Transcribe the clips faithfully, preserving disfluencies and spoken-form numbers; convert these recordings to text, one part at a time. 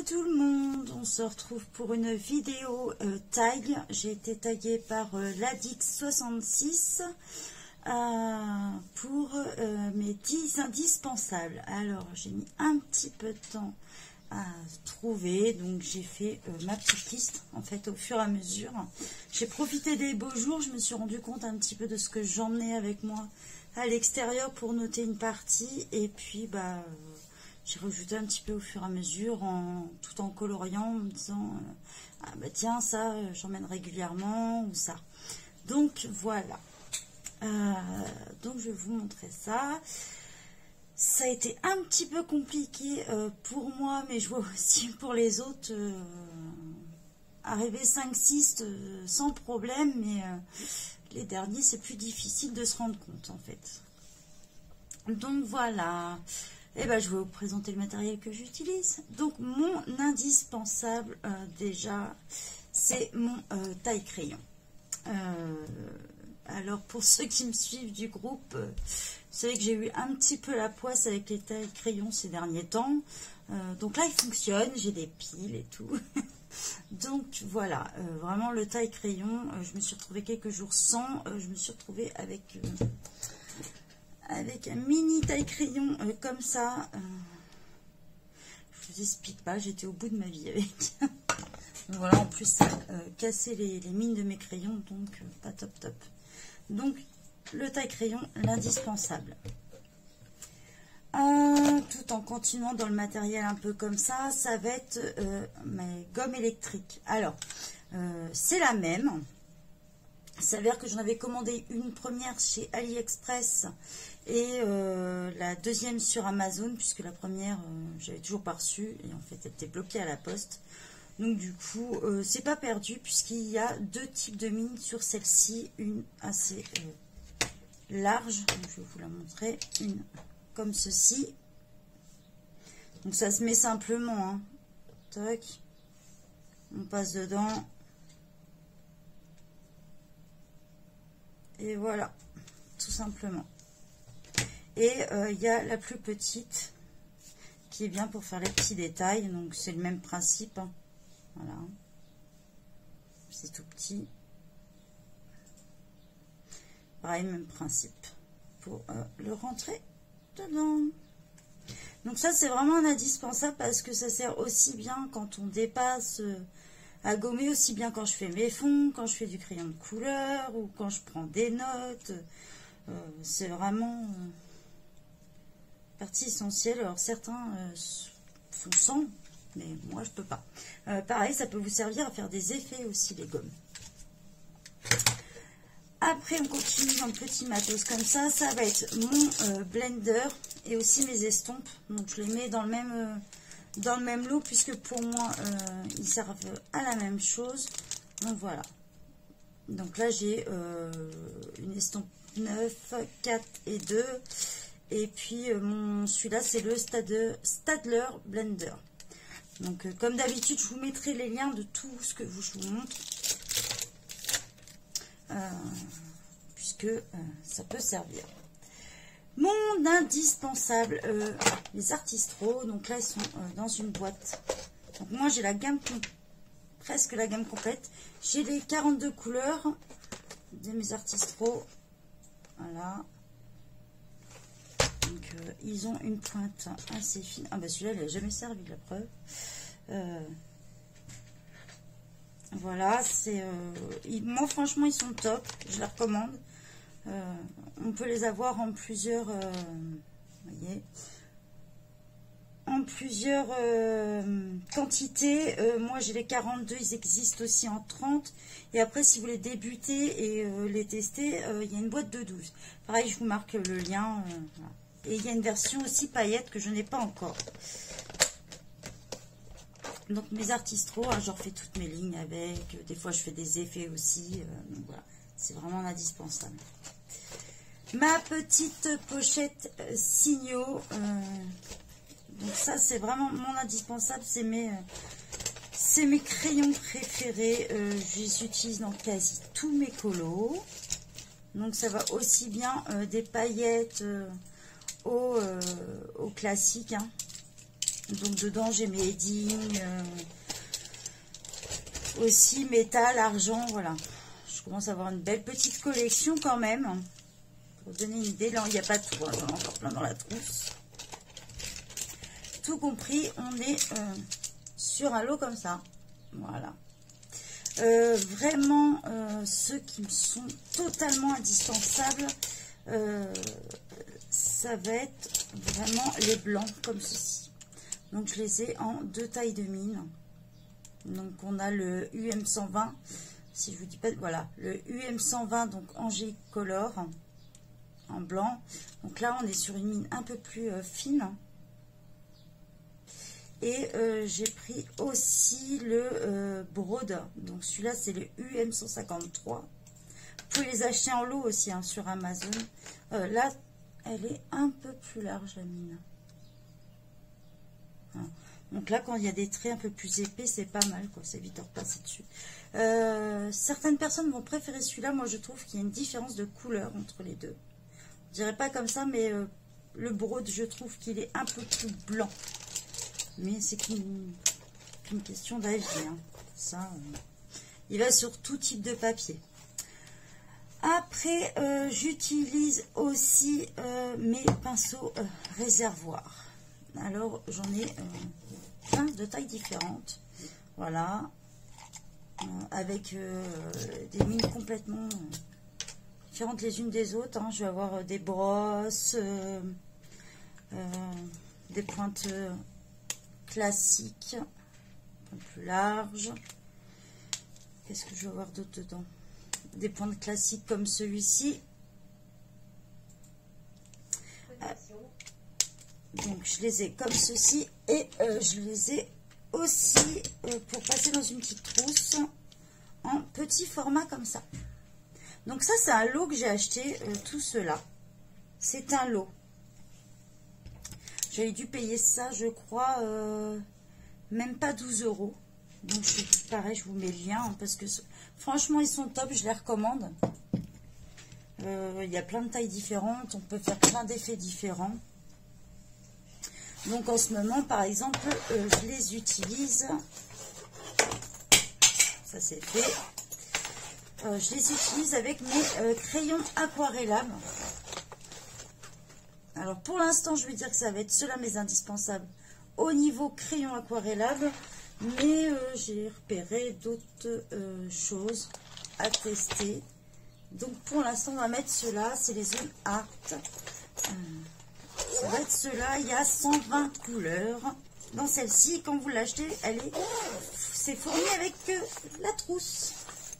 tout le monde, on se retrouve pour une vidéo euh, tag. J'ai été taguée par euh, Ladix soixante-six euh, pour euh, mes dix indispensables. Alors j'ai mis un petit peu de temps à trouver, donc j'ai fait euh, ma petite liste en fait au fur et à mesure. J'ai profité des beaux jours, je me suis rendu compte un petit peu de ce que j'emmenais avec moi à l'extérieur pour noter une partie, et puis bah euh, j'ai rajouté un petit peu au fur et à mesure, en, tout en coloriant, en me disant euh, ah bah tiens, ça euh, j'emmène régulièrement, ou ça. Donc voilà. Euh, donc je vais vous montrer ça. Ça a été un petit peu compliqué euh, pour moi, mais je vois aussi pour les autres. Euh, arriver cinq six euh, sans problème, mais euh, les derniers c'est plus difficile de se rendre compte en fait. Donc voilà. Et ben, je vais vous présenter le matériel que j'utilise. Donc, mon indispensable, euh, déjà, c'est mon euh, taille-crayon. Euh, alors, pour ceux qui me suivent du groupe, euh, vous savez que j'ai eu un petit peu la poisse avec les taille-crayons ces derniers temps. Euh, donc là, il fonctionne. J'ai des piles et tout. Donc, voilà. Euh, vraiment, le taille-crayon, euh, je me suis retrouvée quelques jours sans. Euh, je me suis retrouvée avec... Euh, avec un mini taille crayon euh, comme ça. Euh, je vous explique pas, j'étais au bout de ma vie avec. Donc voilà, en plus ça euh, cassé les, les mines de mes crayons, donc euh, pas top top. Donc le taille crayon, l'indispensable. Euh, tout en continuant dans le matériel un peu comme ça, ça va être euh, mes gommes électriques. Alors euh, c'est la même. Il s'avère que j'en avais commandé une première chez AliExpress et euh, la deuxième sur Amazon, puisque la première, euh, j'avais toujours pas reçu et en fait elle était bloquée à la poste. Donc du coup, euh, c'est pas perdu puisqu'il y a deux types de mines sur celle-ci, une assez euh, large, donc je vais vous la montrer, une comme ceci. Donc ça se met simplement, hein. Tac, on passe dedans. Et voilà, tout simplement. Et il euh, y a la plus petite qui est bien pour faire les petits détails. Donc c'est le même principe. Hein. Voilà. C'est tout petit. Pareil, même principe. Pour euh, le rentrer dedans. Donc ça c'est vraiment un indispensable parce que ça sert aussi bien quand on dépasse... Euh, à gommer, aussi bien quand je fais mes fonds, quand je fais du crayon de couleur ou quand je prends des notes. Euh, c'est vraiment euh, partie essentielle. Alors certains euh, font sans, mais moi je peux pas. Euh, pareil, ça peut vous servir à faire des effets aussi, les gommes. Après on continue dans le petit matos comme ça. Ça va être mon euh, blender et aussi mes estompes. Donc je les mets dans le même... Euh, dans le même lot, puisque pour moi euh, ils servent à la même chose. Donc voilà, donc là j'ai euh, une estompe neuf, quatre et deux, et puis euh, mon celui-là c'est le Stadler, Stadler Blender. Donc euh, comme d'habitude je vous mettrai les liens de tout ce que je vous montre, euh, puisque euh, ça peut servir. Mon indispensable, euh, les Artistro, donc là ils sont euh, dans une boîte. Donc moi j'ai la gamme, presque la gamme complète. J'ai les quarante-deux couleurs de mes Artistro. Voilà. Donc euh, ils ont une pointe assez fine. Ah bah celui-là il n'a jamais servi, la preuve. Euh, voilà, c'est... Euh, moi franchement ils sont top, je les recommande. Euh, on peut les avoir en plusieurs, euh, voyez, en plusieurs euh, quantités. Euh, moi j'ai les quarante-deux, ils existent aussi en trente. Et après si vous voulez débuter et euh, les tester, euh, il y a une boîte de douze. Pareil, je vous marque le lien. Euh, voilà. Et il y a une version aussi paillettes que je n'ai pas encore. Donc mes Artistro, hein, je refais toutes mes lignes avec. Des fois je fais des effets aussi. Euh, donc voilà, c'est vraiment indispensable. Ma petite pochette euh, signaux. Euh, donc ça c'est vraiment mon indispensable. C'est mes, euh, c'est mes crayons préférés. Euh, je les utilise dans quasi tous mes colos. Donc ça va aussi bien euh, des paillettes euh, au, euh, au classique. Hein. Donc dedans j'ai mes headings, euh, aussi métal, argent, voilà. Je commence à avoir une belle petite collection quand même. Pour donner une idée, là il n'y a pas tout, hein, j'en ai encore plein dans la trousse. Tout compris, on est euh, sur un lot comme ça. Voilà. Euh, vraiment, euh, ceux qui me sont totalement indispensables, euh, ça va être vraiment les blancs comme ceci. Donc je les ai en deux tailles de mine. Donc on a le U M cent vingt, si je vous dis pas, voilà, le U M cent vingt, donc Angélique Color, en blanc. Donc là on est sur une mine un peu plus euh, fine. Et euh, j'ai pris aussi le euh, Brode. Donc celui-là, c'est le U M cent cinquante-trois. Vous pouvez les acheter en lot aussi hein, sur Amazon. Euh, là, elle est un peu plus large, la mine. Hein. Donc là, quand il y a des traits un peu plus épais, c'est pas mal, quoi. C'est vite de repasser dessus. Euh, certaines personnes vont préférer celui-là. Moi, je trouve qu'il y a une différence de couleur entre les deux. Je dirais pas comme ça, mais euh, le Brode, je trouve qu'il est un peu plus blanc. Mais c'est qu'une qu'une question d'avis. Hein. Ça, euh, il va sur tout type de papier. Après, euh, j'utilise aussi euh, mes pinceaux euh, réservoirs. Alors, j'en ai euh, plein de tailles différentes. Voilà. Euh, avec euh, des mines complètement euh, différentes les unes des autres. Hein. Je vais avoir euh, des brosses, euh, euh, des pointes... Euh, classique, un peu plus large. Qu'est-ce que je vais avoir d'autre dedans? Des pointes classiques comme celui-ci. Euh, donc je les ai comme ceci et euh, je les ai aussi euh, pour passer dans une petite trousse en petit format comme ça. Donc ça c'est un lot que j'ai acheté, euh, tout cela. C'est un lot. J'avais dû payer ça, je crois, euh, même pas douze euros. Donc, je, pareil, je vous mets le lien, hein, parce que franchement, ils sont top, je les recommande. Euh, il y a plein de tailles différentes, on peut faire plein d'effets différents. Donc, en ce moment, par exemple, euh, je les utilise. Ça, c'est fait. Euh, je les utilise avec mes euh, crayons aquarellables. Alors pour l'instant, je vais dire que ça va être ceux-là mes indispensables au niveau crayon aquarellable. Mais euh, j'ai repéré d'autres euh, choses à tester. Donc pour l'instant, on va mettre ceux-là. C'est les Zoom Art. Euh, ça va être ceux-là. Il y a cent vingt couleurs dans celle-ci. Quand vous l'achetez, elle est, c'est fourni avec euh, la trousse.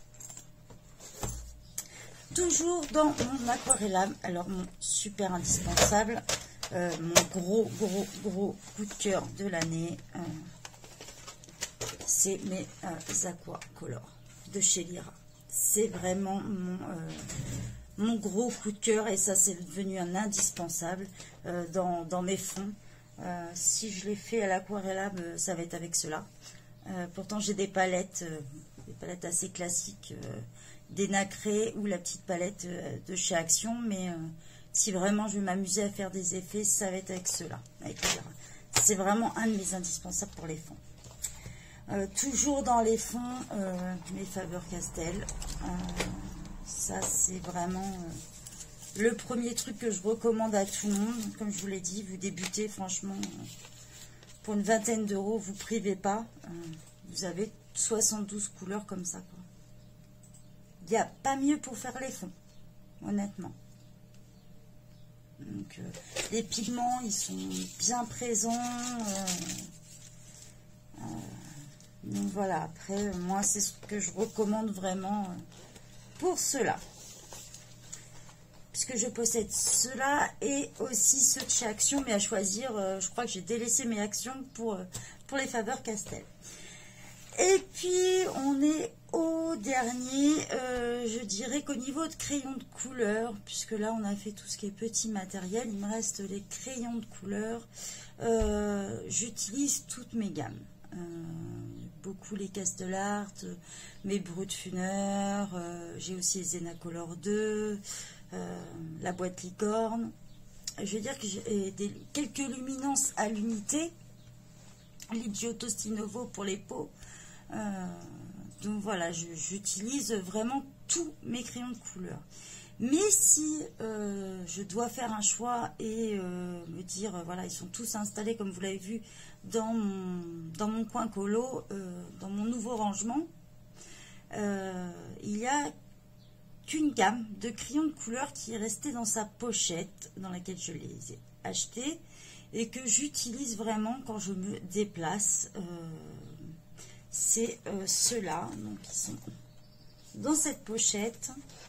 Toujours dans mon aquarellable, alors mon super indispensable, euh, mon gros, gros, gros coup de cœur de l'année, euh, c'est mes euh, Aquacolor de chez Lyra. C'est vraiment mon, euh, mon gros coup de cœur et ça c'est devenu un indispensable euh, dans, dans mes fonds. Euh, si je l'ai fait à l'aquarellable, ça va être avec cela. Euh, pourtant j'ai des palettes, euh, des palettes assez classiques, euh, des nacrés ou la petite palette de chez Action, mais euh, si vraiment je vais m'amuser à faire des effets, ça va être avec ceux-là. C'est vraiment un de mes indispensables pour les fonds. Euh, toujours dans les fonds, euh, mes Faber-Castell. Euh, ça, c'est vraiment euh, le premier truc que je recommande à tout le monde. Comme je vous l'ai dit, vous débutez, franchement, euh, pour une vingtaine d'euros, vous ne privez pas. Euh, vous avez soixante-douze couleurs comme ça, quoi. Il n'y a pas mieux pour faire les fonds, honnêtement. Donc, euh, les pigments, ils sont bien présents. Euh, euh, donc voilà, après, moi, c'est ce que je recommande vraiment euh, pour cela. Puisque je possède cela et aussi ceux de chez Action, mais à choisir, euh, je crois que j'ai délaissé mes Actions pour, euh, pour les Faber-Castell. Et puis, on est au dernier, euh, je dirais qu'au niveau de crayons de couleur, puisque là, on a fait tout ce qui est petit matériel, il me reste les crayons de couleur. Euh, J'utilise toutes mes gammes. Euh, beaucoup les Castellart, mes Brutfuner, euh, j'ai aussi les Zenacolor deux, euh, la boîte licorne. Je veux dire que j'ai des, quelques luminances à l'unité. Ligio Tostinovo pour les peaux. Euh, donc voilà, j'utilise vraiment tous mes crayons de couleur. Mais si euh, je dois faire un choix et euh, me dire, euh, voilà, ils sont tous installés comme vous l'avez vu dans mon, dans mon coin colo, euh, dans mon nouveau rangement, euh, il y a qu'une gamme de crayons de couleur qui est restée dans sa pochette dans laquelle je les ai achetés et que j'utilise vraiment quand je me déplace. Euh, c'est euh, ceux-là, donc ils sont dans cette pochette.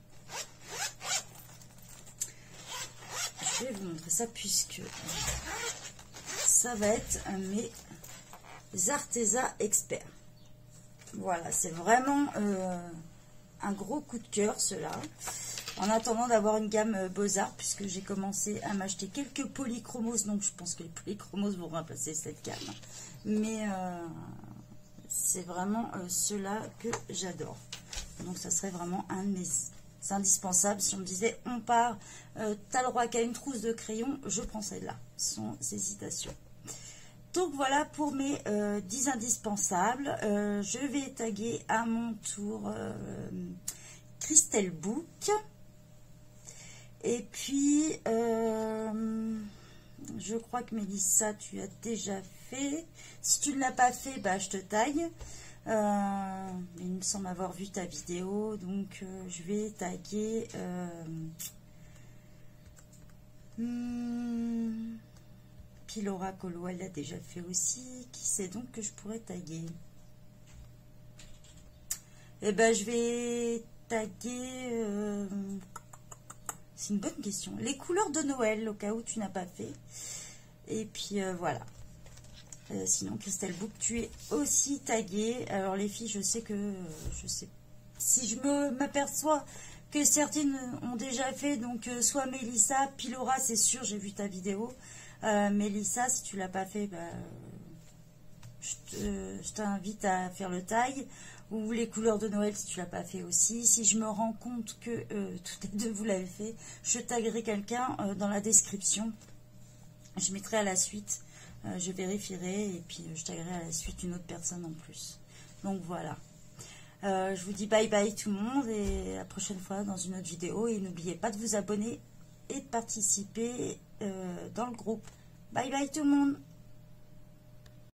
Je vais vous montrer ça puisque ça va être mes Arteza Experts. Voilà, c'est vraiment euh, un gros coup de cœur ceux-là. En attendant d'avoir une gamme euh, Beaux-Arts, puisque j'ai commencé à m'acheter quelques polychromos, donc je pense que les polychromos vont remplacer cette gamme. Mais euh, c'est vraiment euh, ceux-là que j'adore. Donc ça serait vraiment un de mes indispensables. Si on me disait on part, euh, t'as le droit qu'à une trousse de crayons, je prends celle-là, sans hésitation. Donc voilà pour mes euh, dix indispensables. Euh, je vais taguer à mon tour euh, Crystal Book. Et puis, euh, je crois que Mélissa, tu as déjà fait. Si tu ne l'as pas fait, bah, je te tague. Euh, il me semble avoir vu ta vidéo. Donc, euh, je vais taguer... Euh, hmm, Pilora Colo, elle l'a déjà fait aussi. Qui c'est donc que je pourrais taguer? Eh ben, je vais taguer... Euh, c'est une bonne question. Les couleurs de Noël, au cas où tu n'as pas fait. Et puis, euh, voilà. Euh, sinon, Crystal Book, tu es aussi taguée. Alors, les filles, je sais que... Euh, je sais. Si je me m'aperçois que certaines ont déjà fait, donc, euh, soit Mélissa, Pilora, c'est sûr, j'ai vu ta vidéo. Euh, Mélissa, si tu l'as pas fait, bah, je t'invite à faire le tag. Ou les couleurs de Noël si tu l'as pas fait aussi. Si je me rends compte que euh, toutes les deux vous l'avez fait, je taguerai quelqu'un euh, dans la description. Je mettrai à la suite, euh, je vérifierai et puis euh, je taguerai à la suite une autre personne en plus. Donc voilà. Euh, je vous dis bye bye tout le monde et à la prochaine fois dans une autre vidéo. Et n'oubliez pas de vous abonner et de participer euh, dans le groupe. Bye bye tout le monde.